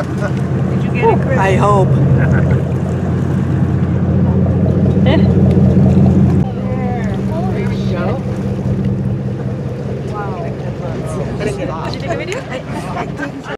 Did you get it, Chris? I hope. There we go. Wow. Did you take a video?